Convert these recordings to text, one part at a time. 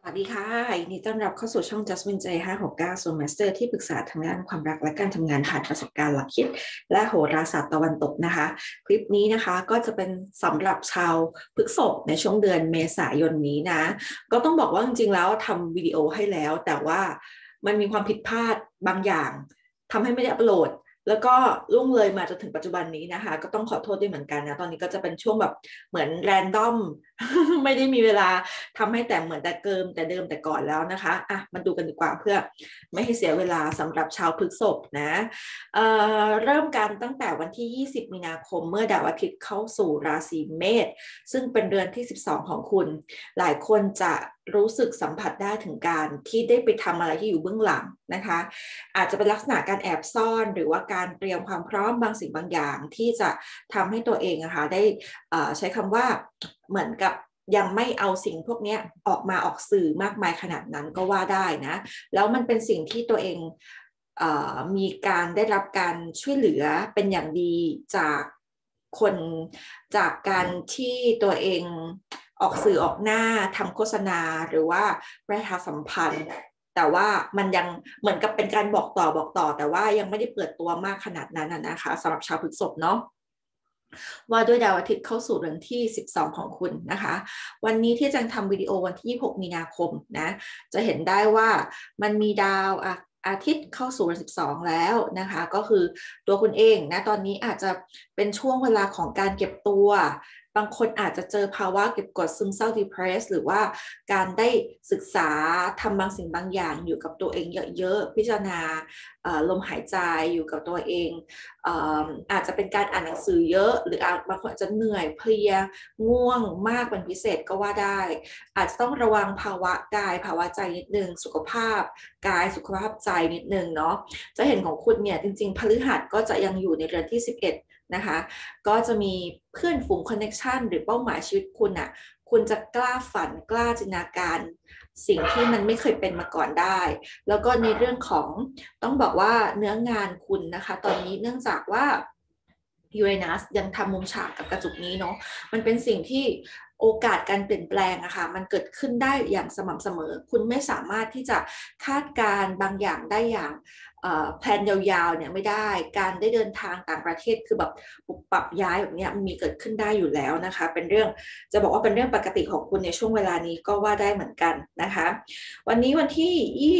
สวัสดีค่ะยินดีต้อนรับเข้าสู่ช่อง Jasmine J 569 Soul Master ที่ปรึกษาทางด้านความรักและการทำงานผ่านประสบการณ์หลักคิดและโหราศาสตร์ตะวันตกนะคะคลิปนี้นะคะก็จะเป็นสำหรับชาวพฤษภในช่วงเดือนเมษายนนี้นะก็ต้องบอกว่าจริงๆแล้วทำวิดีโอให้แล้วแต่ว่ามันมีความผิดพลาดบางอย่างทำให้ไม่ได้อัปโหลดแล้วก็ล่วงเลยมาจนถึงปัจจุบันนี้นะคะก็ต้องขอโทษด้วยเหมือนกันนะตอนนี้ก็จะเป็นช่วงแบบเหมือนแรนดอม ไม่ได้มีเวลาทำให้แต่เหมือนแต่เกิมแต่เดิมแต่ก่อนแล้วนะคะอ่ะมาดูกันดีกว่าเพื่อไม่ให้เสียเวลาสำหรับชาวพฤษภนะเริ่มกันตั้งแต่วันที่20มีนาคมเมื่อดาวอาทิตย์เข้าสู่ราศีเมษซึ่งเป็นเดือนที่12ของคุณหลายคนจะรู้สึกสัมผัสได้ถึงการที่ได้ไปทำอะไรที่อยู่เบื้องหลังนะคะอาจจะเป็นลักษณะการแอบซ่อนหรือว่าการเตรียมความพร้อมบางสิ่งบางอย่างที่จะทำให้ตัวเองนะคะได้ใช้คำว่าเหมือนกับยังไม่เอาสิ่งพวกนี้ออกมาออกสื่อมากมายขนาดนั้นก็ว่าได้นะแล้วมันเป็นสิ่งที่ตัวเองมีการได้รับการช่วยเหลือเป็นอย่างดีจากคนจากการที่ตัวเองออกสื่อออกหน้าทำโฆษณาหรือว่าประชาสัมพันธ์แต่ว่ามันยังเหมือนกับเป็นการบอกต่อแต่ว่ายังไม่ได้เปิดตัวมากขนาดนั้นนะคะสำหรับชาวพฤษภเนาะว่าด้วยดาวอาทิตย์เข้าสู่เรือนที่12ของคุณนะคะวันนี้ที่จังทำวิดีโอวันที่26มีนาคมนะจะเห็นได้ว่ามันมีดาวอาทิตย์เข้าสู่เรือน12แล้วนะคะก็คือตัวคุณเองนะตอนนี้อาจจะเป็นช่วงเวลาของการเก็บตัวบางคนอาจจะเจอภาวะเก็บกดซึมเศร้า depressed หรือว่าการได้ศึกษาทำบางสิ่งบางอย่างอยู่กับตัวเองเยอะๆพิจารณาลมหายใจอยู่กับตัวเองอาจจะเป็นการอ่านหนังสือเยอะหรือบางคนอาจจะเหนื่อยเพลียง่วงมากเป็นพิเศษก็ว่าได้อาจจะต้องระวังภาวะกายภาวะใจนิดนึงสุขภาพกายสุขภาพใจนิดนึงเนาะจะเห็นของคุณเนี่ยจริงๆพฤหัสก็จะยังอยู่ในเรือนที่11นะคะก็จะมีเพื่อนฝูงคอนเนคชันหรือเป้าหมายชีวิตคุณอ่ะคุณจะกล้าฝันกล้าจินตนาการสิ่งที่มันไม่เคยเป็นมาก่อนได้แล้วก็ในเรื่องของต้องบอกว่าเนื้องานคุณนะคะตอนนี้เนื่องจากว่ายูเรนัสยังทำมุมฉากกับกระจุกนี้เนาะมันเป็นสิ่งที่โอกาสการเปลี่ยนแปลงอะค่ะมันเกิดขึ้นได้อย่างสม่ำเสมอคุณไม่สามารถที่จะคาดการบางอย่างได้อย่างแพลนยาวๆเนี่ยไม่ได้การได้เดินทางต่างประเทศคือแบบปุบปรับย้ายแบบนี้มันมีเกิดขึ้นได้อยู่แล้วนะคะเป็นเรื่องจะบอกว่าเป็นเรื่องปกติของคุณในช่วงเวลานี้ก็ว่าได้เหมือนกันนะคะวันนี้วันที่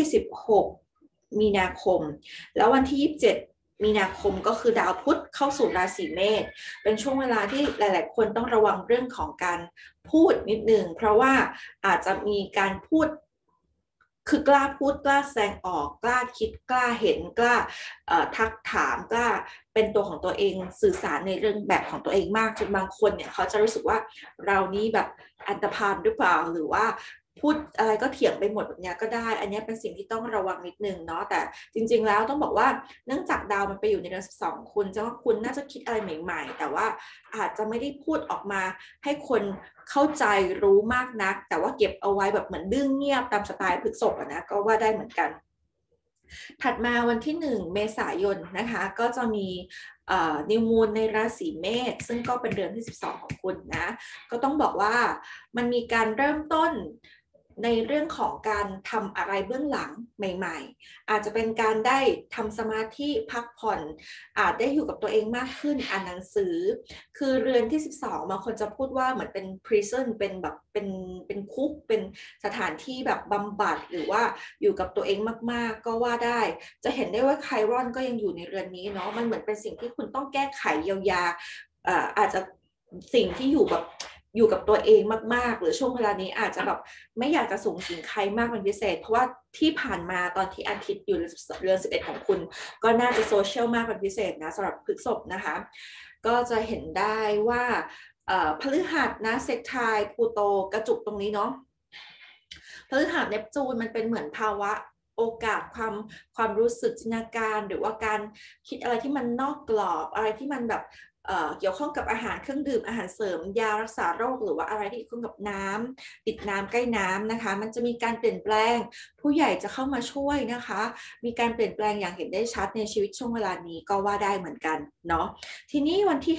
26มีนาคมแล้ววันที่27มีนาคมก็คือดาวพุธเข้าสู่ราศีเมษเป็นช่วงเวลาที่หลายๆคนต้องระวังเรื่องของการพูดนิดนึงเพราะว่าอาจจะมีการพูดคือกล้าพูดกล้าแสดงออกกล้าคิดกล้าเห็นกล้าทักถามกล้าเป็นตัวของตัวเองสื่อสารในเรื่องแบบของตัวเองมากจนบางคนเนี่ยเขาจะรู้สึกว่าเรานี่แบบอันธพาลหรือเปล่าหรือว่าพูดอะไรก็เถียงไปหมดแบบนี้ก็ได้อันนี้เป็นสิ่งที่ต้องระวังนิดนึงเนาะแต่จริงๆแล้วต้องบอกว่าเนื่องจากดาวมันไปอยู่ในเดือน12คุณจะว่าคุณน่าจะคิดอะไรใหม่ๆแต่ว่าอาจจะไม่ได้พูดออกมาให้คนเข้าใจรู้มากนักแต่ว่าเก็บเอาไว้แบบเหมือนดื้อเงียบตามสไตล์พฤษภนะก็ว่าได้เหมือนกันถัดมาวันที่1เมษายนนะคะก็จะมีนิวมูนในราศีเมษซึ่งก็เป็นเดือนที่12ของคุณนะก็ต้องบอกว่ามันมีการเริ่มต้นในเรื่องของการทำอะไรเบื้องหลังใหม่ๆอาจจะเป็นการได้ทำสมาธิพักผ่อนอาจได้อยู่กับตัวเองมากขึ้นอ่านหนังสือคือเรือนที่12บางคนจะพูดว่าเหมือนเป็น prison เป็นแบบเป็นคุกเป็นสถานที่แบบบำบัดหรือว่าอยู่กับตัวเองมากๆก็ว่าได้จะเห็นได้ว่าไครอนก็ยังอยู่ในเรือนนี้เนาะมันเหมือนเป็นสิ่งที่คุณต้องแก้ไขเยียวยาอาจจะสิ่งที่อยู่แบบอยู่กับตัวเองมากๆหรือช่วงเวลานี้อาจจะแบบไม่อยากจะสูงสิงใครมากเป็นพิเศษเพราะว่าที่ผ่านมาตอนที่อาทิตย์อยู่เรือน11ของคุณก็น่าจะโซเชียลมากเป็นพิเศษนะสำหรับพฤษภนะคะก็จะเห็นได้ว่าพฤหัสนะเซกไทน์พลูโตกระจุกตรงนี้เนาะพฤหัสเนปจูนมันเป็นเหมือนภาวะโอกาสความรู้สึกจินตนาการหรือว่าการคิดอะไรที่มันนอกกรอบอะไรที่มันแบบเกี่ยวข้องกับอาหารเครื่องดื่มอาหารเสริมยารักษาโรคหรือว่าอะไรที่เกี่ยวข้องกับน้ำติดน้ำใกล้น้ำนะคะมันจะมีการเปลี่ยนแปลงผู้ใหญ่จะเข้ามาช่วยนะคะมีการเปลี่ยนแปลงอย่างเห็นได้ชัดในชีวิตช่วงเวลานี้ก็ว่าได้เหมือนกันเนาะทีนี้วันที่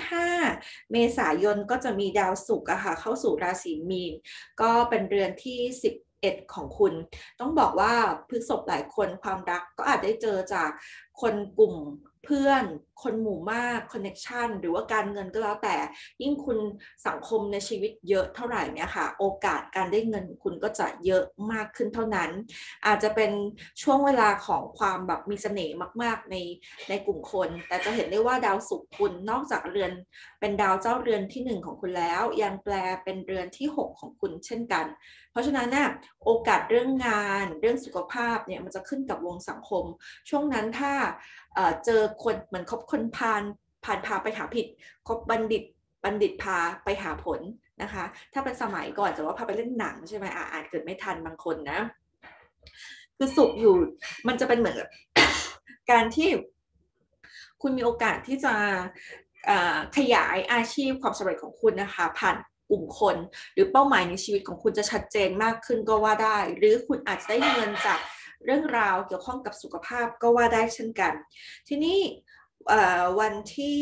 5เมษายนก็จะมีดาวศุกร์อะค่ะเข้าสู่ราศีมีนก็เป็นเรือนที่ 11ของคุณต้องบอกว่าพฤษภหลายคนความรักก็อาจได้เจอจากคนกลุ่มเพื่อนคนหมู่มากคอนเนคชันหรือว่าการเงินก็แล้วแต่ยิ่งคุณสังคมในชีวิตเยอะเท่าไหร่เนี่ยค่ะโอกาสการได้เงินคุณก็จะเยอะมากขึ้นเท่านั้นอาจจะเป็นช่วงเวลาของความแบบมีเสน่ห์มากๆในกลุ่มคนแต่จะเห็นได้ว่าดาวศุกร์คุณนอกจากเรือนเป็นดาวเจ้าเรือนที่1ของคุณแล้วยังแปลเป็นเรือนที่6ของคุณเช่นกันเพราะฉะนั้นเนี่ยโอกาสเรื่องงานเรื่องสุขภาพเนี่ยมันจะขึ้นกับวงสังคมช่วงนั้นถ้าเจอคนเหมือนคบคนพาลพาไปหาผิดคบบัณฑิตพาไปหาผลนะคะถ้าเป็นสมัยก่อนจะว่าพาไปเล่นหนังใช่ไหมอ่านเกิดไม่ทันบางคนนะคือสุขอยู่มันจะเป็นเหมือนการที่คุณมีโอกาสที่จะขยายอาชีพความสำเร็จของคุณนะคะผ่านกลุ่มคนหรือเป้าหมายในชีวิตของคุณจะชัดเจนมากขึ้นก็ว่าได้หรือคุณอาจจะได้เงินจากเรื่องราวเกี่ยวข้องกับสุขภาพก็ว่าได้เช่นกันทีนี้วันที่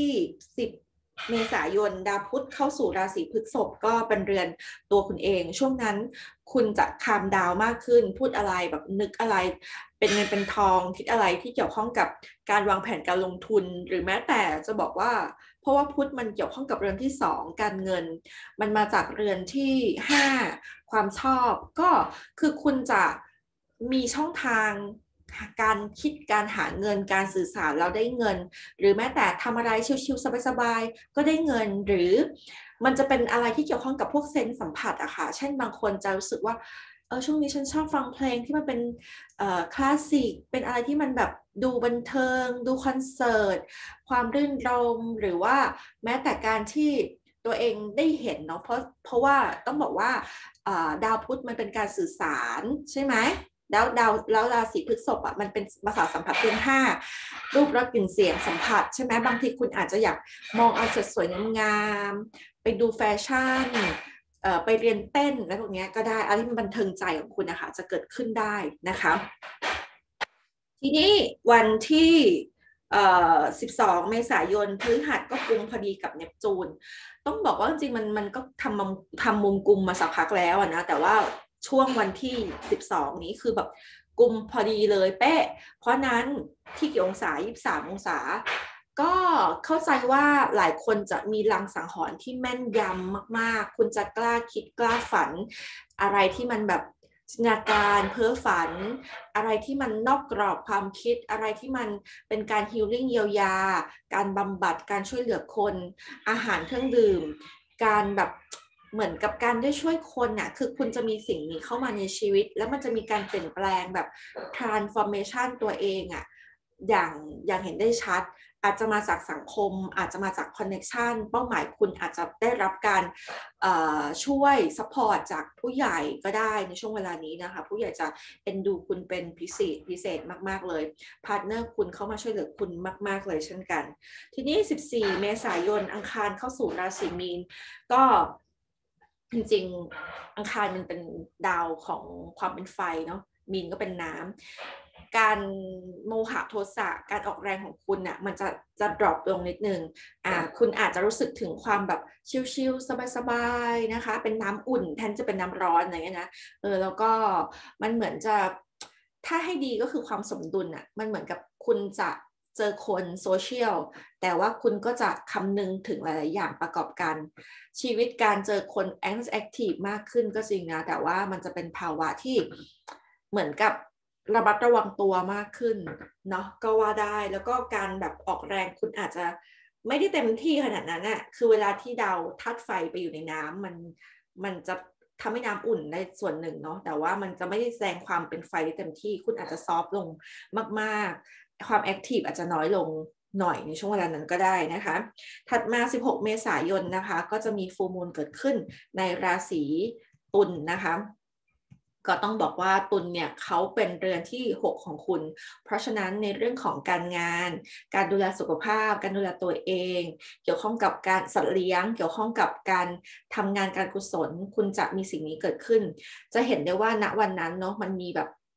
10เมษายนดาวพุธเข้าสู่ราศีพฤษภก็เป็นเรือนตัวคุณเองช่วงนั้นคุณจะคามดาวมากขึ้นพูดอะไรแบบนึกอะไรเป็นเงินเป็นทองคิดอะไรที่เกี่ยวข้องกับการวางแผนการลงทุนหรือแม้แต่จะบอกว่าเพราะว่าพุธมันเกี่ยวข้องกับเรือนที่2การเงินมันมาจากเรือนที่5ความชอบก็คือคุณจะมีช่องทางการคิดการหาเงินการสื่อสารแล้วได้เงินหรือแม้แต่ทำอะไรชิวๆสบายๆก็ได้เงินหรือมันจะเป็นอะไรที่เกี่ยวข้องกับพวกเซนส์สัมผัสอะค่ะเช่นบางคนจะรู้สึกว่าช่วงนี้ฉันชอบฟังเพลงที่มันเป็นคลาสสิกเป็นอะไรที่มันแบบดูบันเทิงดูคอนเสิร์ตความรื่นรมหรือว่าแม้แต่การที่ตัวเองได้เห็นเนาะเพราะว่าต้องบอกว่าดาวพุธมันเป็นการสื่อสารใช่ไหมแล้วราศีพฤษภอ่ะมันเป็นภาษาสัมผัสเดือน5รูปรสกลิ่นเสียงสัมผัสใช่ไหมบางทีคุณอาจจะอยากมองเอาสวยๆงามๆไปดูแฟชั่นไปเรียนเต้นอะไรพวกนี้ก็ได้อะไรที่มันบันเทิงใจของคุณนะคะจะเกิดขึ้นได้นะคะทีนี้วันที่12เมษายนพฤหัสก็กุมพอดีกับเนปจูนต้องบอกว่าจริงๆมันก็ทำมุมกุมมาสักพักแล้วนะแต่ว่าช่วงวันที่12นี้คือแบบกุมพอดีเลยเป๊ะเพราะนั้นที่กี่องศา23องศาก็เข้าใจว่าหลายคนจะมีลางสังหรณ์ที่แม่นยำมากๆคุณจะกล้าคิดกล้าฝันอะไรที่มันแบบจินตนาการเพ้อฝันอะไรที่มันนอกกรอบความคิดอะไรที่มันเป็นการฮีลลิ่งเยียวยาการบำบัดการช่วยเหลือคนอาหารเครื่องดื่มการแบบเหมือนกับการได้ช่วยคนน่ะคือคุณจะมีสิ่งนี้เข้ามาในชีวิตแล้วมันจะมีการเปลี่ยนแปลงแบบ transformation ตัวเองอ่ะอย่างเห็นได้ชัดอาจจะมาจากสังคมอาจจะมาจากคอนเน c ชันเป้าหมายคุณอาจจะได้รับการช่วยซัพพอร์ตจากผู้ใหญ่ก็ได้ในช่วงเวลานี้นะคะผู้ใหญ่จะเอ็นดูคุณเป็นพิเศษมากๆเลยพาร์ทเนอร์คุณเข้ามาช่วยเหลือคุณมากๆเลยเช่นกันทีนี้14เมษายนอังคารเข้าสู่ราศีมีนก็จริงๆอังคารมันเป็นดาวของความเป็นไฟเนาะมีนก็เป็นน้ำการโมหะโทสะการออกแรงของคุณน่ะมันจะดรอปลงนิดนึงคุณอาจจะรู้สึกถึงความแบบชิลๆสบายๆนะคะเป็นน้ำอุ่นแทนจะเป็นน้ำร้อนอะไรเงี้ยนะแล้วก็มันเหมือนจะถ้าให้ดีก็คือความสมดุลน่ะมันเหมือนกับคุณจะเจอคนโซเชียลแต่ว่าคุณก็จะคำนึงถึงหลายๆอย่างประกอบกันชีวิตการเจอคนแอคทีฟมากขึ้นก็จริงนะแต่ว่ามันจะเป็นภาวะที่เหมือนกับระมัดระวังตัวมากขึ้นเนาะก็ว่าได้แล้วก็การแบบออกแรงคุณอาจจะไม่ได้เต็มที่ขนาดนั้นน่ะคือเวลาที่ดาวธาตุไฟไปอยู่ในน้ำมันจะทำให้น้ำอุ่นได้ส่วนหนึ่งเนาะแต่ว่ามันจะไม่ได้แสดงความเป็นไฟได้เต็มที่คุณอาจจะซอฟต์ลงมากๆความแอคทีฟอาจจะน้อยลงหน่อยในช่วงเวลานั้นก็ได้นะคะถัดมา16เมษายนนะคะก็จะมีฟูลมูนเกิดขึ้นในราศีตุลนะคะก็ต้องบอกว่าตุลเนี่ยเขาเป็นเรือนที่6ของคุณเพราะฉะนั้นในเรื่องของการงานการดูแลสุขภาพการดูแลตัวเองเกี่ยวข้องกับการสัตว์เลี้ยงเกี่ยวข้องกับการทำงานการกุศลคุณจะมีสิ่งนี้เกิดขึ้นจะเห็นได้ว่าณวันนั้นเนาะมันมีแบบ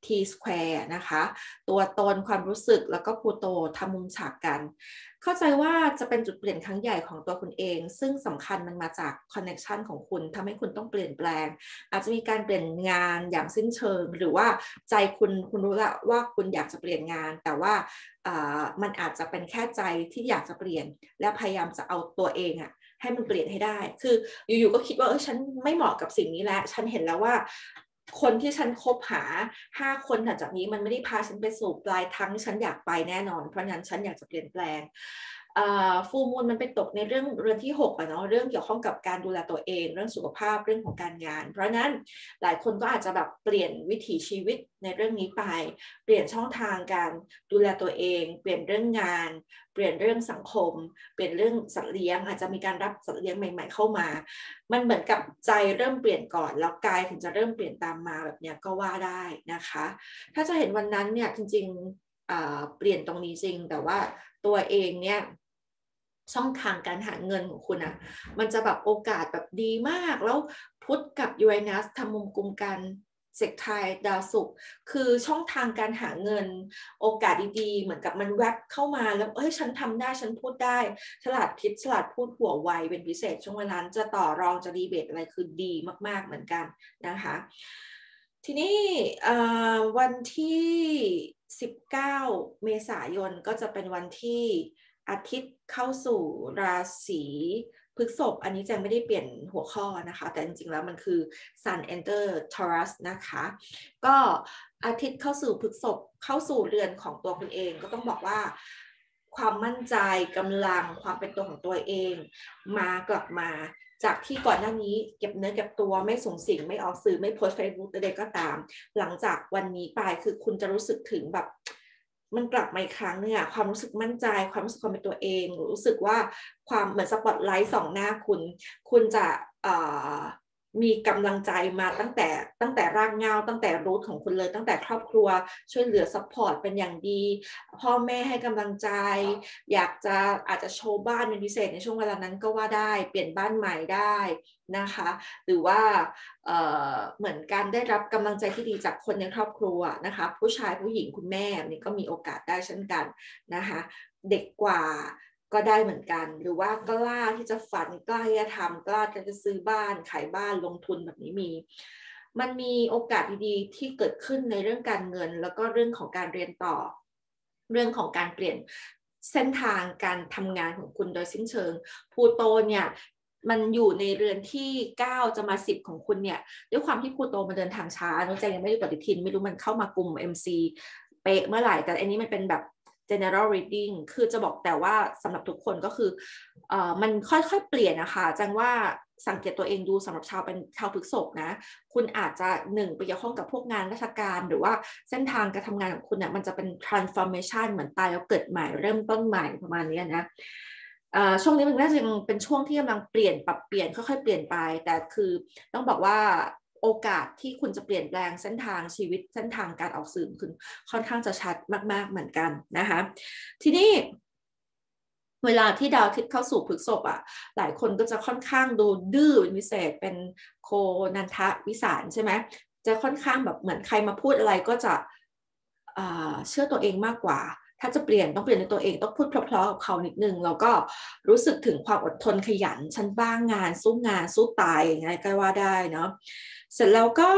T-square นะคะตัวตนความรู้สึกแล้วก็พลูโตทำมุมฉากกันเข้าใจว่าจะเป็นจุดเปลี่ยนครั้งใหญ่ของตัวคุณเองซึ่งสำคัญมันมาจากคอนเน c ชันของคุณทำให้คุณต้องเปลี่ยนแปลงอาจจะมีการเปลี่ยนงานอย่างสิ้นเชิงหรือว่าใจคุณรู้แล้วว่าคุณอยากจะเปลี่ยนงานแต่ว่ามันอาจจะเป็นแค่ใจที่อยากจะเปลี่ยนและพยายามจะเอาตัวเองอะให้มันเปลี่ยนให้ได้คืออยู่ๆก็คิดว่าฉันไม่เหมาะกับสิ่งนี้แล้วฉันเห็นแล้วว่าคนที่ฉันคบหา5 คนหลังจากนี้มันไม่ได้พาฉันไปสู่ปลายทางที่ฉันอยากไปแน่นอนเพราะฉะนั้นฉันอยากจะเปลี่ยนแปลงฟูลมูนมันไปตกในเรื่องเรือนที่6อะเนาะเรื่องเกี่ยวข้องกับการดูแลตัวเองเรื่องสุขภาพเรื่องของการงานเพราะนั้นหลายคนก็อาจจะแบบเปลี่ยนวิถีชีวิตในเรื่องนี้ไปเปลี่ยนช่องทางการดูแลตัวเองเปลี่ยนเรื่องงานเปลี่ยนเรื่องสังคมเปลี่ยนเรื่องสัตว์เลี้ยงอาจจะมีการรับสัตว์เลี้ยงใหม่ๆเข้ามามันเหมือนกับใจเริ่มเปลี่ยนก่อนแล้วกายถึงจะเริ่มเปลี่ยนตามมาแบบนี้ก็ว่าได้นะคะถ้าจะเห็นวันนั้นเนี่ยจริงๆเปลี่ยนตรงนี้จริงแต่ว่าตัวเองเนี่ยช่องทางการหาเงินของคุณอ่ะมันจะแบบโอกาสแบบดีมากแล้วพุธกับยูเรนัสทำมุมกุมกันเสกไทยดาวศุกร์คือช่องทางการหาเงินโอกาสดีๆเหมือนกับมันแวบเข้ามาแล้วเฮ้ยฉันทำได้ฉันพูดได้ฉลาดคิดฉลาดพูดหัวไวเป็นพิเศษช่วงเวลาจะต่อรองจะดีเบตอะไรคือดีมากๆเหมือนกันนะคะทีนี้วันที่19 เมษายนก็จะเป็นวันที่อาทิตย์เข้าสู่ราศีพฤษภอันนี้แจงไม่ได้เปลี่ยนหัวข้อนะคะแต่จริงๆแล้วมันคือ Sun Enter Taurus นะคะก็อาทิตย์เข้าสู่พฤษภเข้าสู่เรือนของตัวคุณเองก็ต้องบอกว่าความมั่นใจกำลังความเป็นตัวของตัวเองกลับมาจากที่ก่อนหน้านี้เก็บเนื้อเก็บตัวไม่ส่งสิ่งไม่ออกสื่อไม่โพสต์เฟซบุ๊กใดๆก็ตามหลังจากวันนี้ไปคือคุณจะรู้สึกถึงแบบมันกลับมาอีกครั้งเนี่ยความรู้สึกมั่นใจความรู้สึกความเป็นตัวเองรู้สึกว่าความเหมือนสปอตไลท์ส่องหน้าคุณจะมีกำลังใจมาตั้งแต่รากเหง้าตั้งแต่รูทของคุณเลยตั้งแต่ครอบครัวช่วยเหลือซัพพอร์ตเป็นอย่างดีพ่อแม่ให้กำลังใจอยากจะอาจจะโชว์บ้านเป็นพิเศษในช่วงเวลานั้นก็ว่าได้เปลี่ยนบ้านใหม่ได้นะคะหรือว่าเหมือนการได้รับกำลังใจที่ดีจากคนในครอบครัวนะคะผู้ชายผู้หญิงคุณแม่นี่ก็มีโอกาสได้เช่นกันนะคะเด็กกว่าก็ได้เหมือนกันหรือว่ากล้าที่จะฝันกล้าที่จะทำกล้าที่จะซื้อบ้านขายบ้านลงทุนแบบนี้มันมีโอกาสดีๆที่เกิดขึ้นในเรื่องการเงินแล้วก็เรื่องของการเรียนต่อเรื่องของการเปลี่ยนเส้นทางการทำงานของคุณโดยสิ้นเชิงพลูโตเนี่ยมันอยู่ในเรือนที่9จะมา10ของคุณเนี่ยด้วยความที่พลูโตมันเดินทางช้าน้องใจยังไม่ได้ปฏิทินไม่รู้มันเข้ามากลุ่ม MC เป๊ะเมื่อไหร่แต่อันนี้มันเป็นแบบ general reading คือจะบอกแต่ว่าสำหรับทุกคนก็คือมันค่อยๆเปลี่ยนนะคะจังว่าสังเกตตัวเองดูสำหรับชาวพฤษภนะคุณอาจจะ1ไปเกี่ยวข้องกับพวกงานราชการหรือว่าเส้นทางการทำงานของคุณเนี่ยมันจะเป็น transformation เหมือนตายแล้วเกิดใหม่เริ่มต้นใหม่ประมาณนี้นะช่วงนี้มันน่าจะยังเป็นช่วงที่กำลังเปลี่ยนปรับเปลี่ยนค่อยๆเปลี่ยนไปแต่คือต้องบอกว่าโอกาสที่คุณจะเปลี่ยนแปลงเส้นทางชีวิตเส้นทางการออกสื่อคุณค่อนข้างจะชัดมากๆเหมือนกันนะคะทีนี้เวลาที่ดาวอาทิตย์เข้าสู่พฤษภอ่ะหลายคนก็จะค่อนข้างดูดื้อเป็นพิเศษเป็นโคนันทวิสารใช่ไหมจะค่อนข้างแบบเหมือนใครมาพูดอะไรก็จะเชื่อตัวเองมากกว่าถ้าจะเปลี่ยนต้องเปลี่ยนในตัวเองต้องพูดเพราะๆกับเขานิดนึงแล้วก็รู้สึกถึงความอดทนขยันฉันบ้างงานสู้ตายอย่างไรก็ว่าได้เนาะเสร็จแล้วก็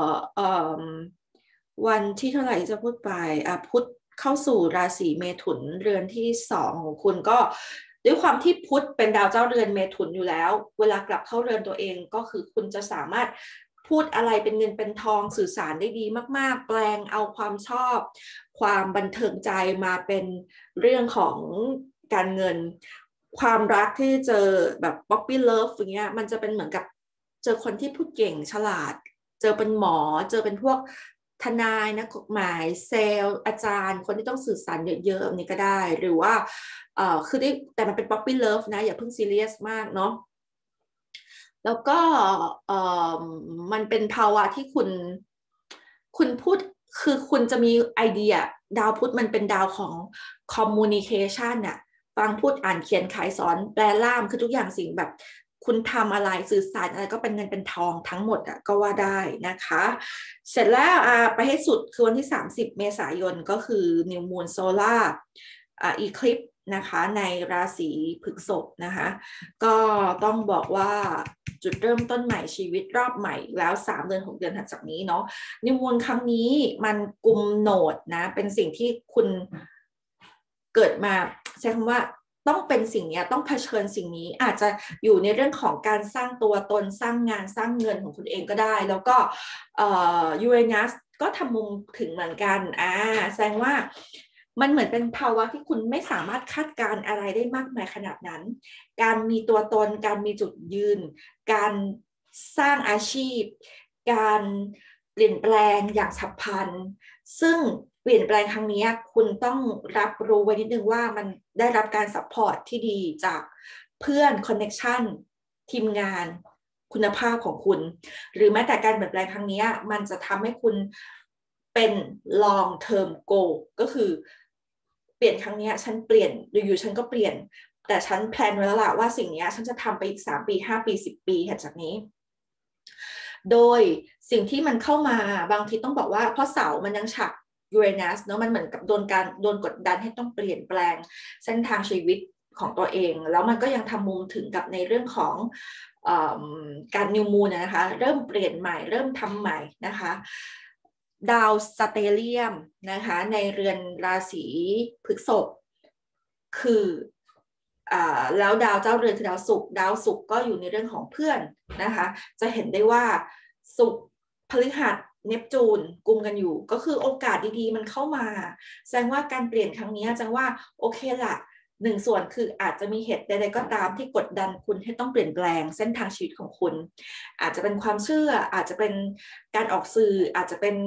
วันที่เท่าไหร่จะพูดไปพุธเข้าสู่ราศีเมถุนเรือนที่2ของคุณก็ด้วยความที่พุธเป็นดาวเจ้าเรือนเมถุนอยู่แล้วเวลากลับเข้าเรือนตัวเองก็คือคุณจะสามารถพูดอะไรเป็นเงินเป็นทองสื่อสารได้ดีมากๆแปลงเอาความชอบความบันเทิงใจมาเป็นเรื่องของการเงินความรักที่เจอแบบ Puppy Love อย่างเงี้ยมันจะเป็นเหมือนกับเจอคนที่พูดเก่งฉลาดเจอเป็นหมอเจอเป็นพวกทนายนักกฎหมายเซลล์อาจารย์คนที่ต้องสื่อสารเยอะๆนี่ก็ได้หรือว่าคือได้แต่มันเป็น Puppy Love นะอย่าเพิ่งซีเรียสมากเนาะแล้วก็มันเป็นภาวะที่คุณพูดคือคุณจะมีไอเดียดาวพุธมันเป็นดาวของ communication น่ะฟังพูดอ่านเขียนขายสอนแปลล่ามคือทุกอย่างสิ่งแบบคุณทำอะไรสื่อสารอะไรก็เป็นเงินเป็นทองทั้งหมดอ่ะก็ว่าได้นะคะเสร็จแล้วไปให้สุดคือวันที่30เมษายนก็คือ New Moon Solar Eclipse นะคะในราศีพฤษภนะคะก็ต้องบอกว่าจุดเริ่มต้นใหม่ชีวิตรอบใหม่แล้ว3 เดือน6 เดือนถัดจากนี้เนาะนิวมูนครั้งนี้มันกุมโหนดนะเป็นสิ่งที่คุณเกิดมาใช้คำว่าต้องเป็นสิ่งนี้ต้องเผชิญสิ่งนี้อาจจะอยู่ในเรื่องของการสร้างตัวตนสร้างงานสร้างเงินของคุณเองก็ได้แล้วก็ยูเรนัสก็ทำมุมถึงเหมือนกันแสดงว่ามันเหมือนเป็นภาวะที่คุณไม่สามารถคาดการณ์อะไรได้มากมายขนาดนั้นการมีตัวตนการมีจุดยืนการสร้างอาชีพการเปลี่ยนแปลงอย่างฉับพลันซึ่งเปลี่ยนแปลงครั้งนี้คุณต้องรับรู้ไว้นิดนึงว่ามันได้รับการซัพพอร์ตที่ดีจากเพื่อนคอนเน็กชันทีมงานคุณภาพของคุณหรือแม้แต่การเปลี่ยนแปลงครั้งนี้มันจะทำให้คุณเป็น long term goal ก็คือเปลี่ยนครั้งนี้ฉันเปลี่ยนอยู่ๆฉันก็เปลี่ยนแต่ฉันแพลนไว้แล้วล่ะว่าสิ่งนี้ฉันจะทำไปอีก3 ปี5 ปี10 ปีถัดจากนี้โดยสิ่งที่มันเข้ามาบางทีต้องบอกว่าเพราะเสามันยังฉักยูเรนัสเนาะมันเหมือนกับโดนกดดันให้ต้องเปลี่ยนแปลงเส้นทางชีวิตของตัวเองแล้วมันก็ยังทำมุมถึงกับในเรื่องของการนิวมูนนะคะเริ่มเปลี่ยนใหม่เริ่มทำใหม่นะคะดาวสเตเลียมนะคะในเรือนราศีพฤษภคือแล้วดาวเจ้าเรือนคือดาวศุกร์ก็อยู่ในเรื่องของเพื่อนนะคะจะเห็นได้ว่าศุกร์พฤหัสเนปจูนกุมกันอยู่ก็คือโอกาสดีๆมันเข้ามาแสดงว่าการเปลี่ยนครั้งนี้จังว่าโอเคละ1 ส่วนคืออาจจะมีเหตุใดๆก็ตามที่กดดันคุณให้ต้องเปลี่ยนแปลงเส้นทางชีวิตของคุณอาจจะเป็นความเชื่ออาจจะเป็นการออกสื่ออาจจะเป็น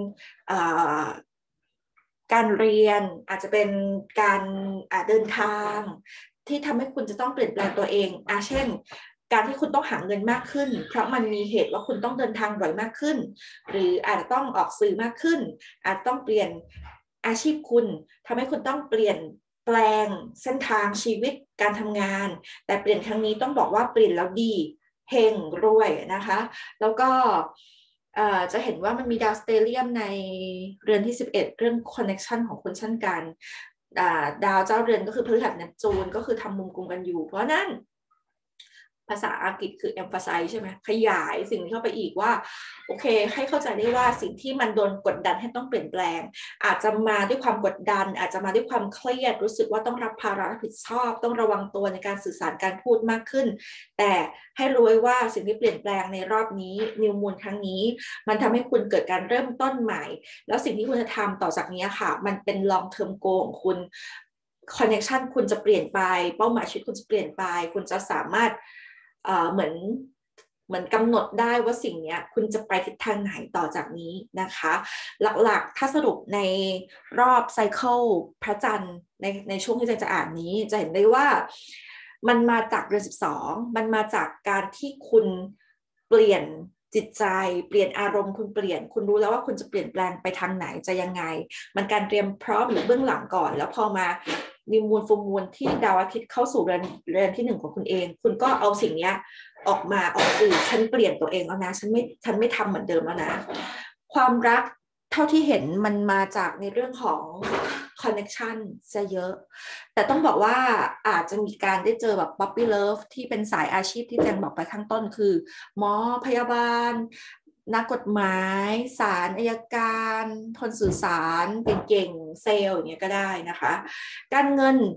การเรียนอาจจะเป็นการเดินทางที่ทำให้คุณจะต้องเปลี่ยนแปลงตัวเองเช่นการที่คุณต้องหาเงินมากขึ้นเพราะมันมีเหตุว่าคุณต้องเดินทางบ่อยมากขึ้นหรืออาจจะต้องออกสื่อมากขึ้นอาจต้องเปลี่ยนอาชีพคุณทำให้คุณต้องเปลี่ยนแปลงเส้นทางชีวิตการทำงานแต่เปลี่ยนครั้งนี้ต้องบอกว่าเปลี่ยนแล้วดีเฮงรวยนะคะแล้วก็จะเห็นว่ามันมีดาวสเตเลียมในเรือนที่11เรื่องคอนเนคชันของคนเช่นกันดาวเจ้าเรือนก็คือพฤหัสเนปจูนก็คือทำมุมกุมกันอยู่เพราะนั้นภาษาอังกฤษคือ emphasize ใช่ไหมขยายสิ่งนี้เข้าไปอีกว่าโอเคให้เข้าใจได้ว่าสิ่งที่มันโดนกดดันให้ต้องเปลี่ยนแปลงอาจจะมาด้วยความกดดันอาจจะมาด้วยความเครียดรู้สึกว่าต้องรับภาระรับผิดชอบต้องระวังตัวในการสื่อสารการพูดมากขึ้นแต่ให้รู้ไว้ว่าสิ่งที่เปลี่ยนแปลงในรอบนี้นิวมูนครั้งนี้มันทำให้คุณเกิดการเริ่มต้นใหม่แล้วสิ่งที่คุณจะทำต่อจากนี้ค่ะมันเป็น long term goal ของคุณคอนเนคชันคุณจะเปลี่ยนไปเป้าหมายชีวิตคุณจะเปลี่ยนไปคุณจะสามารถเหมือนกำหนดได้ว่าสิ่งนี้คุณจะไปทิศทางไหนต่อจากนี้นะคะหลักๆถ้าสรุปในรอบไซเคิลพระจันทร์ในช่วงที่จะอ่านนี้จะเห็นได้ว่ามันมาจากเดือน12มันมาจากการที่คุณเปลี่ยนจิตใจเปลี่ยนอารมณ์คุณเปลี่ยนคุณรู้แล้วว่าคุณจะเปลี่ยนแปลงไปทางไหนจะยังไงมันการเตรียมพร้อมหรือเบื้องหลังก่อนแล้วพอมานิวมูนฟูมูนที่ดาวอาทิตย์เข้าสู่เรือนที่1ของคุณเองคุณก็เอาสิ่งนี้ออกสื่อฉันเปลี่ยนตัวเองแล้วนะฉันไม่ทำเหมือนเดิมแล้วนะความรักเท่าที่เห็นมันมาจากในเรื่องของคอนเนคชันจะเยอะแต่ต้องบอกว่าอาจจะมีการได้เจอแบบป๊อปปี้เลิฟที่เป็นสายอาชีพที่แจงบอกไปข้างต้นคือหมอพยาบาลนักกฎหมายศาลอัยการคนสื่อสารเก่งๆเซลล์อย่างเงี้ยก็ได้นะคะการเงิน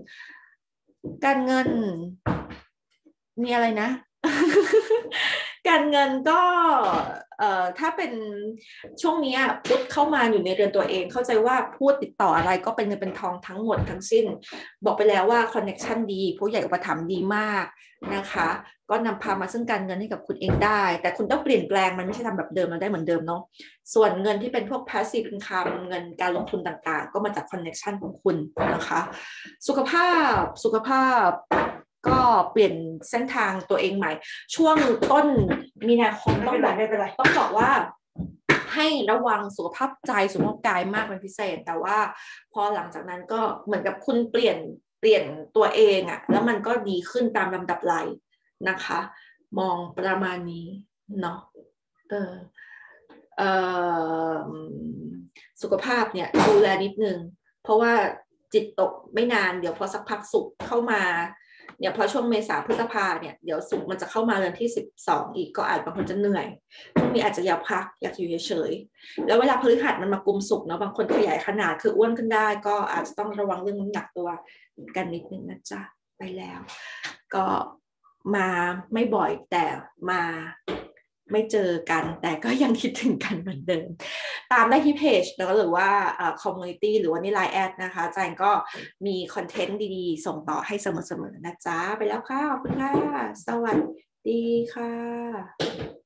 มีอะไรนะ การเงินก็ถ้าเป็นช่วงนี้พุธเข้ามาอยู่ในเรือนตัวเองเข้าใจว่าพูดติดต่ออะไรก็เป็นเงินเป็นทองทั้งหมดทั้งสิ้นบอกไปแล้วว่าคอนเน็กชันดีผู้ใหญ่อุปถัมภ์ดีมากนะคะก็นำพามาซึ่งการเงินให้กับคุณเองได้แต่คุณต้องเปลี่ยนแปลงมันไม่ใช่ทำแบบเดิมแล้วได้เหมือนเดิมเนาะส่วนเงินที่เป็นพวก passive income เงินการลงทุนต่างๆก็มาจากคอนเน็กชันของคุณนะคะสุขภาพก็เปลี่ยนเส้นทางตัวเองใหม่ช่วงต้นมีนาคมต้องบอกว่าให้ระวังสุขภาพใจสุขภาพกายมากเป็นพิเศษแต่ว่าพอหลังจากนั้นก็เหมือนกับคุณเปลี่ยนตัวเองอะแล้วมันก็ดีขึ้นตามลำดับไหลนะคะมองประมาณนี้เนาะเออเออสุขภาพเนี่ยดูแลนิดนึงเพราะว่าจิตตกไม่นานเดี๋ยวพอสักพักศุกร์เข้ามาเนี่ยพอช่วงเมษาพฤษภาเนี่ยเดี๋ยวศุกร์มันจะเข้ามาเดือนที่12อีกก็อาจบางคนจะเหนื่อยพวกนี้อาจจะอยากพักอยากอยู่เฉยๆแล้วเวลาพฤหัสมันมากุมศุกร์เนาะบางคนขยายขนาดคืออ้วนขึ้นได้ก็อาจจะต้องระวังเรื่องน้ำหนักตัวกันนิดนึงนะจ๊ะไปแล้วก็มาไม่บ่อยแต่มาไม่เจอกันแต่ก็ยังคิดถึงกันเหมือนเดิมตามได้ที่เพจแล้วหรือว่าคอมมูนิตี้หรือว่านี่ไลน์แอดนะคะแจงก็มีคอนเทนต์ดีๆส่งต่อให้เสมอๆนะจ๊ะไปแล้วค่ะขอบคุณค่ะสวัสดีค่ะ